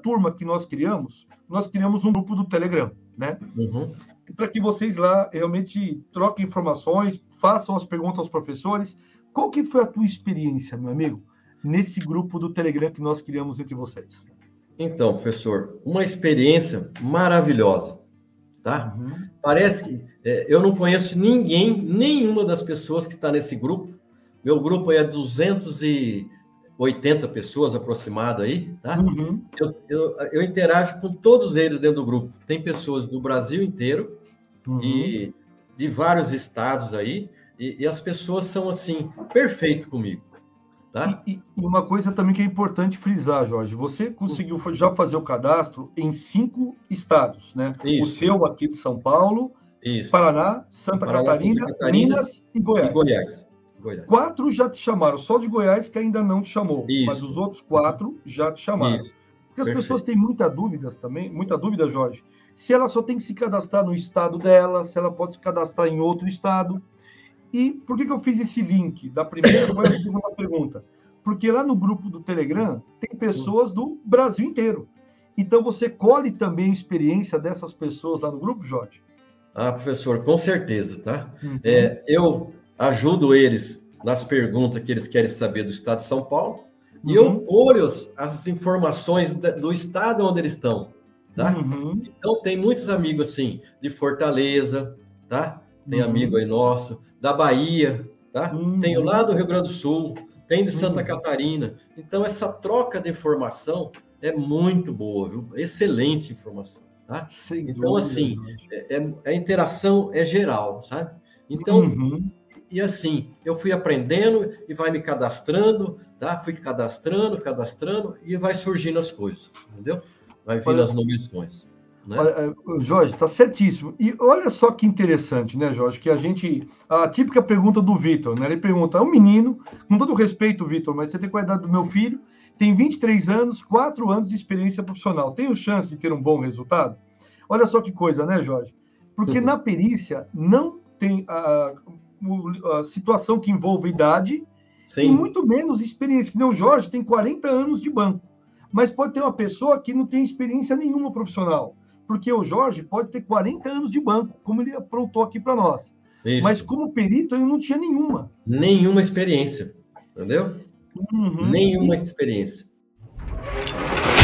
turma que nós criamos um grupo do Telegram, né? Uhum. Para que vocês lá realmente troquem informações, façam as perguntas aos professores. Qual que foi a tua experiência, meu amigo, nesse grupo do Telegram que nós criamos entre vocês? Então, professor, uma experiência maravilhosa, tá? Uhum. Parece que eu não conheço nenhuma das pessoas que está nesse grupo. Meu grupo é 280 pessoas aproximado aí, tá? Uhum. Eu interajo com todos eles dentro do grupo. Tem pessoas do Brasil inteiro e de vários estados aí, e as pessoas são, assim, perfeitas comigo, tá? E uma coisa também que é importante frisar, Jorge, você conseguiu já fazer o cadastro em 5 estados, né? Isso. O seu aqui de São Paulo, Isso. Paraná, Santa Catarina, Minas e Goiás. E Goiás. 4 já te chamaram, só de Goiás que ainda não te chamou, Isso. mas os outros 4 já te chamaram. Isso. Porque as Perfeito. pessoas têm muita dúvida, Jorge, se ela só tem que se cadastrar no estado dela, se ela pode se cadastrar em outro estado. E por que eu fiz esse link da primeira para a segunda pergunta? Porque lá no grupo do Telegram tem pessoas do Brasil inteiro. Então você colhe também a experiência dessas pessoas lá no grupo, Jorge? Ah, professor, com certeza, tá? Uhum. Eu ajudo eles nas perguntas que eles querem saber do estado de São Paulo e eu colho as informações do estado onde eles estão, tá? Então, tem muitos amigos, assim, de Fortaleza, tá? Tem amigo aí nosso, da Bahia, tá? Tem lá do Rio Grande do Sul, tem de Santa Catarina. Então, essa troca de informação é muito boa, viu? Excelente informação, tá? Então, assim, a interação é geral, sabe? Então, e assim, eu fui aprendendo e vai me cadastrando, tá? Fui cadastrando, e vai surgindo as coisas, entendeu? Vai vindo as nomeações, né? Olha, Jorge, está certíssimo. E olha só que interessante, né, Jorge? Que a típica pergunta do Vitor, né? Ele pergunta, é um menino, com todo respeito, Vitor, mas você tem qual a idade do meu filho? Tem 23 anos, 4 anos de experiência profissional. Tenho chance de ter um bom resultado? Olha só que coisa, né, Jorge? Porque na perícia não tem a situação que envolve idade. Sim. E muito menos experiência. Que nem o Jorge tem 40 anos de banco. Mas pode ter uma pessoa que não tem experiência nenhuma profissional. Porque o Jorge pode ter 40 anos de banco, como ele aprontou aqui para nós. Isso. Mas como perito, ele não tinha nenhuma. Nenhuma experiência, entendeu? Nenhuma experiência.